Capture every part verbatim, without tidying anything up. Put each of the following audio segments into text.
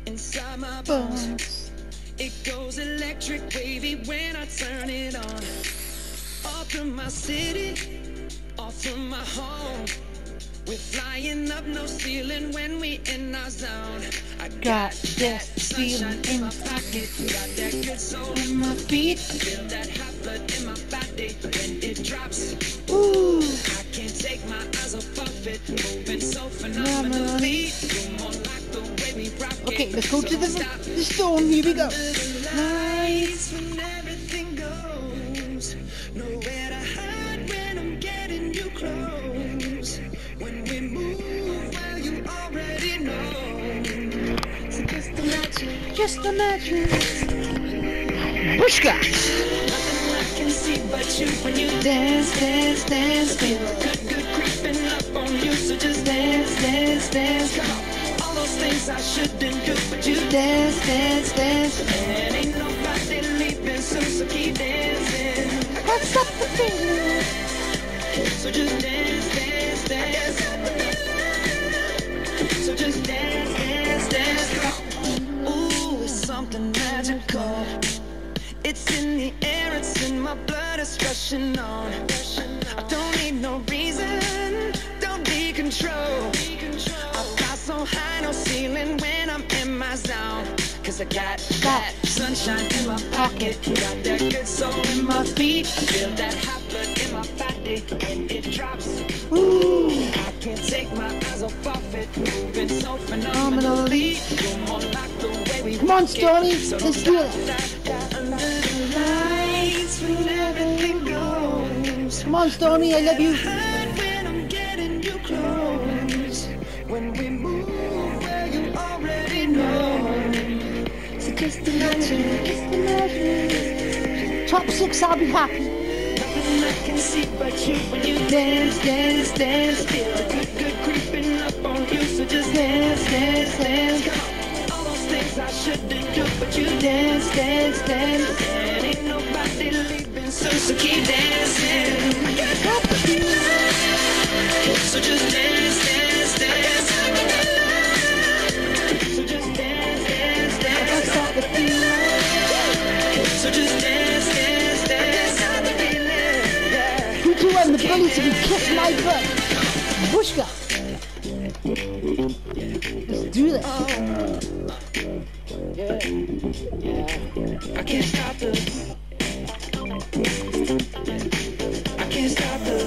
inside my bones. It goes electric wavy when I turn it on. Off from my city, off from my home. We're flying up no ceiling when we in our zone. I got, got that sunshine in my pocket, got that good soul in my feet. I feel that hot blood in my body when it drops. Ooh, I can't take my eyes off of it, moving so phenomenally. More like the way we rock it. Okay, let's go to the, the storm. Here we go. Lights when everything goes, nowhere to hide when I'm getting you close. When we move, well, you already know. So just imagine, just imagine. Bushka. Nothing I can see but you when you dance, dance, dance. Feel good, good creeping up on you. So just dance, dance, dance. Come on. All those things I shouldn't do, but you dance, dance, dance. And ain't nobody leaving soon, so keep dancing. Can't stop the feeling. So just dance, dance, dance. So just dance, dance, dance. Ooh, it's something magical. It's in the air, it's in my blood, it's rushing on. I don't need no reason, don't be control. I fly so high, no ceiling when I'm in my zone. Cause I got that sunshine in my pocket, got that good soul in my feet. I feel that hot blood in my body when it drops. Ooh, I can't take my eyes off of it, moving so phenomenally. You're more like the way we come on, Stormy, let's do it. Lights when everything goes. Come on, Stormy, I love you. When I'm getting you close. When we move, well, you already know. So just imagine, just imagine. Top six, I'll be happy. Nothing I can see but you when you dance, dance, dance. Feel good, good creeping up on you. So just dance, dance, dance. Come on. All those things I shouldn't do, but you dance, dance, dance. And ain't nobody leaving soon, so keep dancing. I can't stop the feeling. So just dance, dance, dance. So just dance, dance, dance. I can't stop the feeling. So just dance, dance, dance. I can't stop the feeling. Yeah. You two and the bunnies to be kiss my butt. Bushka. Let's do this. Yeah, yeah. I can't stop the. I can't stop the.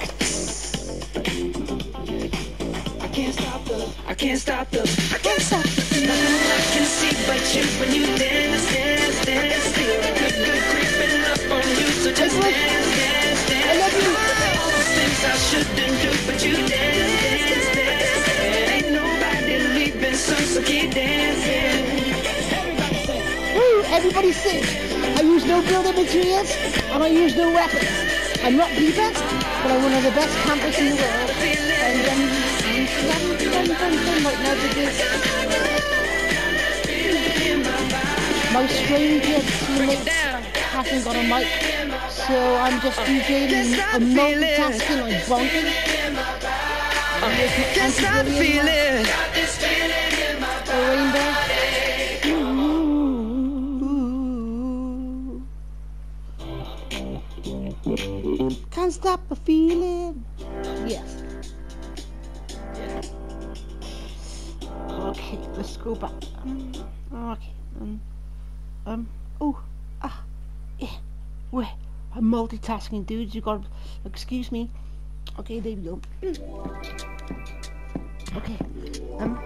I can't stop the. I can't stop the. I can't stop the. Nothing I can see but you when you dance, dance, dance. Feel good, good creeping up on you. So just dance, dance, dance. I love you. All those things I shouldn't do, but you dance, dance, dance. And ain't nobody leaving soon, so keep dancing. Woo, everybody sing. I use no building materials and I use no weapons. I'm not the best, but I'm one of the best campers in the world. And um, I'm fun, fun, fun, fun right now to do. My stranger teammate hasn't got a mic, so I'm just DJing and multitasking like bonking. Can't stop feeling. A rainbow. Can't stop the feeling. Yes. Okay, let's go back. Um, okay. Um. Um. Oh. Ah. Yeah. Wait. I'm multitasking, dudes. You got. Excuse me. Okay, there we go. Okay. Um.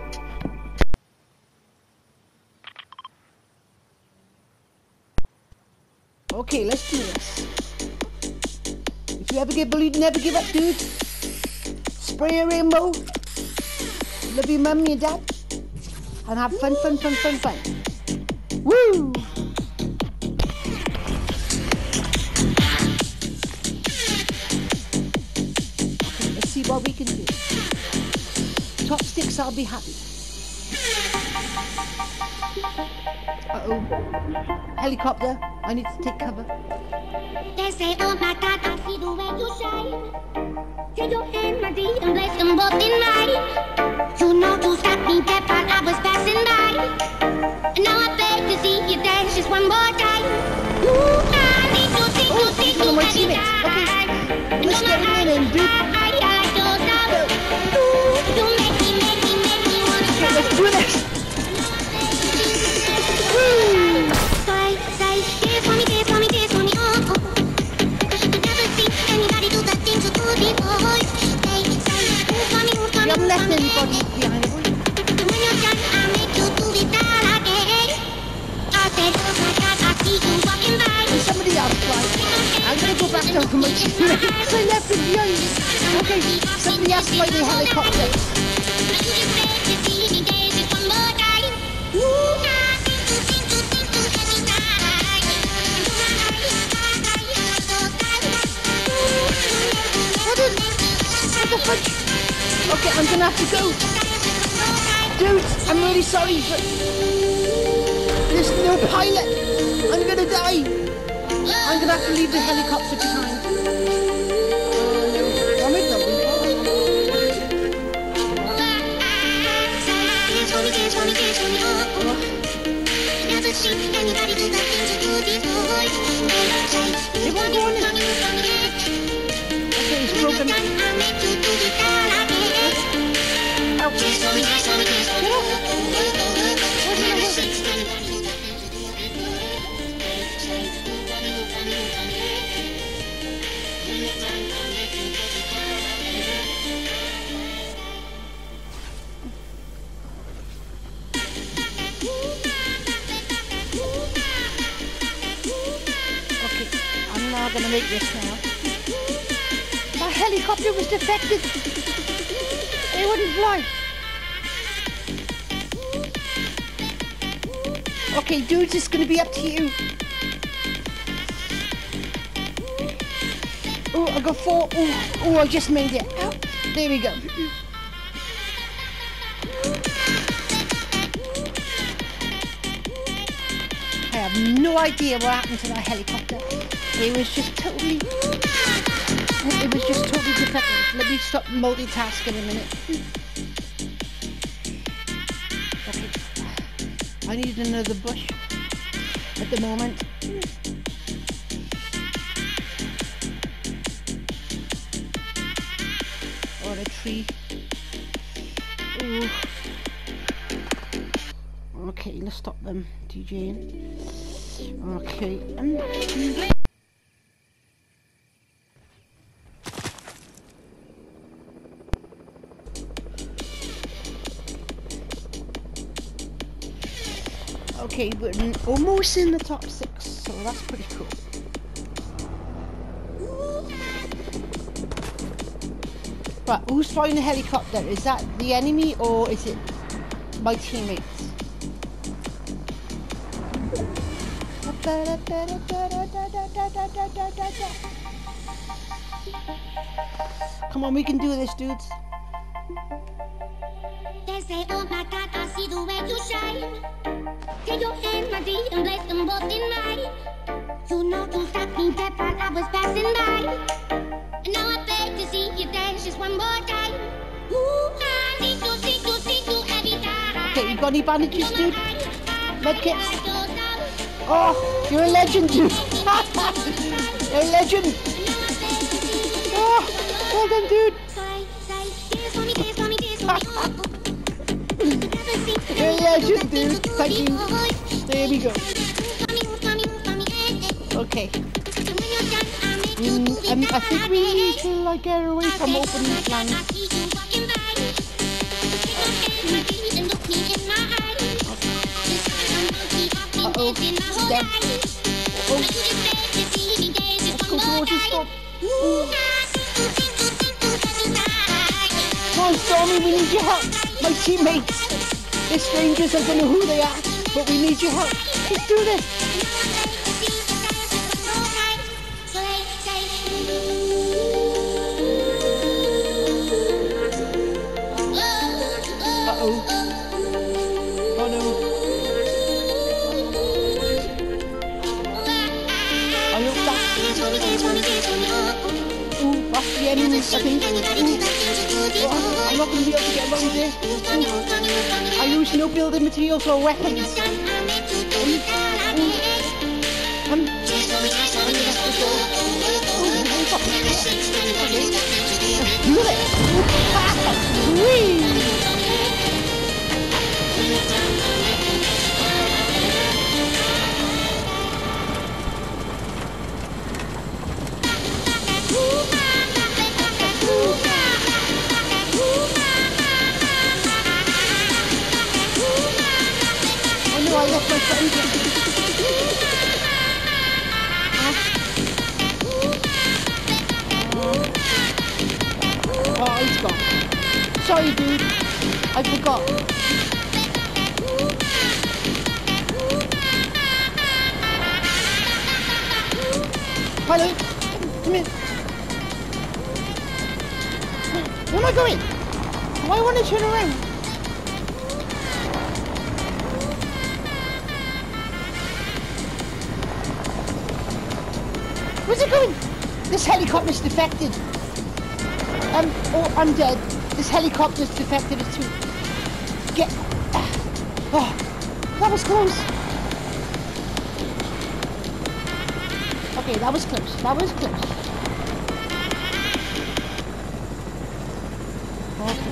Okay, let's do this. If you ever get bullied, never give up, dude. Spray a rainbow. Love your mum, your dad. And have fun, fun, fun, fun, fun. Woo! Okay, let's see what we can do. Top sticks, I'll be happy. Uh-oh. Helicopter. I need to take cover. They say, oh my God, I see the way you shine. Take your hand, my dear, and place them both in mine. You know you stopped me dead while I was passing by. do this! Woo! Say, say, dance for me, dance for me, dance for me, oh, oh. 'Cause you could never see anybody do the things you do before. Say, say, move for me, move for You me, haven't move left for me. anybody behind, have you? And when you're done, I'll make you do it all again. I said, oh my God, I see you walking by. There's somebody else, right? I'm gonna go back down to my teammates. I left them behind. Okay, somebody else fly the helicopter. What is, what the fudge? Okay, I'm gonna have to go. Dude, I'm really sorry, but there's no pilot. I'm gonna die. I'm gonna have to leave the helicopter behind. Oh no, I'm in the They won't go on it. Okay, it's broken. Ow. Get off. Where's my head? Okay, I'm not gonna make this now. My helicopter was defective. It wouldn't fly. Okay, dudes, it's gonna be up to you. Oh, I got four. Oh, oh, I just made it. Ow. There we go. I have no idea what happened to that helicopter. It was just totally, it was just totally defective. Let me stop multitasking a minute. Okay. I need another bush at the moment. Or a tree. Ooh. Okay, let's stop them DJing. Okay. Um, okay, we're in, almost in the top six, so that's pretty cool. But who's flying the helicopter? Is that the enemy or is it my teammates? Come on, we can do this, dudes. They say, oh my God, I see the way you shine. Take your hand, my dear, and place them both in mine. You know you stopped me dead while I was passing by. And now I beg to see you dance just one more time. Ooh, I see you, see you, see you every time. Okay, you got any bandages, dude? Medkits? Oh, you're a legend, dude. You're a legend. Oh, well done, dude. You're a legend, dude. Thank you. There we go. Okay. Mm, um, I think we need to like get away from open land. Uh oh, it's dead. Uh oh. Let's go towards the stop. Ooh. Come on, Stormy, we need your help. My teammates. They're strangers, I don't know who they are, but we need your help. Let's do this. Uh-oh. Oh no. I hope that's... Ooh, that's the enemy, I think. Ooh. Oh, I'm not going to be able to get around there. Ooh. I use no building materials or weapons. Ooh. Ooh. Um. Do it! Whee! Alright, that's my friend. Uh, oh, he's gone. Sorry, dude. I forgot. Hello. Come here. Where am I going? Why want to turn around? Where's it going? This helicopter's defected. Um, oh, I'm dead. This helicopter's defected. It's too... Get... Oh, that was close. Okay, that was close. That was close. Okay.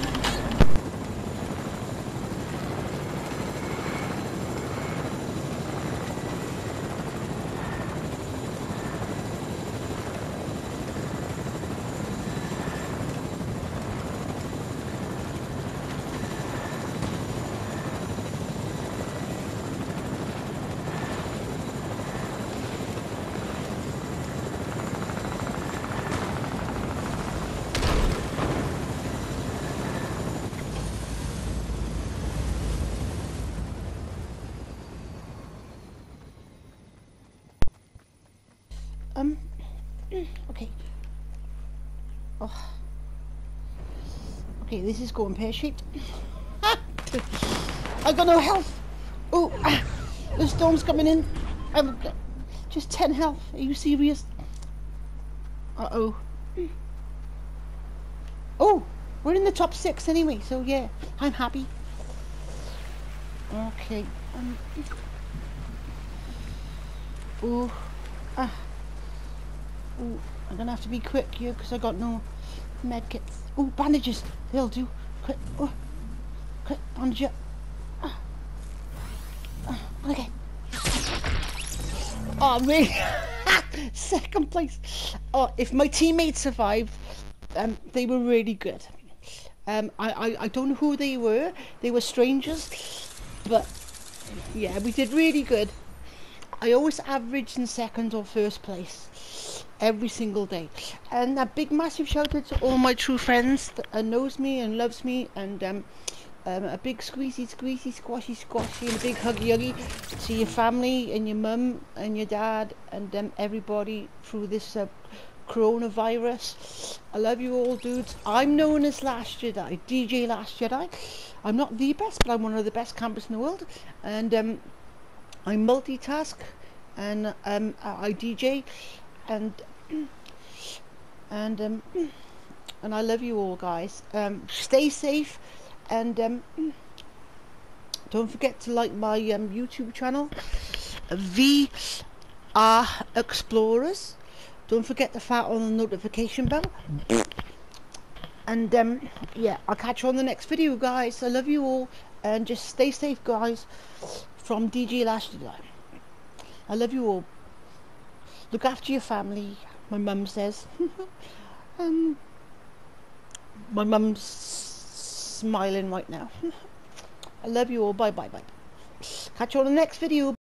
Um, okay. Oh. Okay, this is going pear-shaped. I got no health. Oh, the storm's coming in. I've got just ten health. Are you serious? Uh-oh. Oh, we're in the top six anyway, so yeah, I'm happy. Okay. Um. Oh. Ah. Ooh, I'm gonna have to be quick here because I got no med kits. Oh, bandages, they'll do. Quick, oh, quick, bandage up. Ah. Ah, okay. Oh, really? Second place. Oh, if my teammates survived, um, they were really good. Um, I, I, I don't know who they were. They were strangers, but yeah, we did really good. I always averaged in second or first place every single day, and a big massive shout out to all my true friends that uh, knows me and loves me, and um, um, a big squeezy squeezy squashy squashy and a big huggy huggy to your family and your mum and your dad and um, everybody through this uh, coronavirus. I love you all, dudes. I'm known as Last Jedi, D J Last Jedi. I'm not the best, but I'm one of the best campers in the world, and um, I multitask, and um, I D J, and and um, and I love you all, guys. Um, stay safe, and um, don't forget to like my um, YouTube channel, V R Explorers. Don't forget to fart on the notification bell. And um, yeah, I'll catch you on the next video, guys. I love you all, and just stay safe, guys. From D J Last Jedi. I love you all. Look after your family, my mum says. um, my mum's smiling right now. I love you all. Bye bye bye. Catch you on the next video.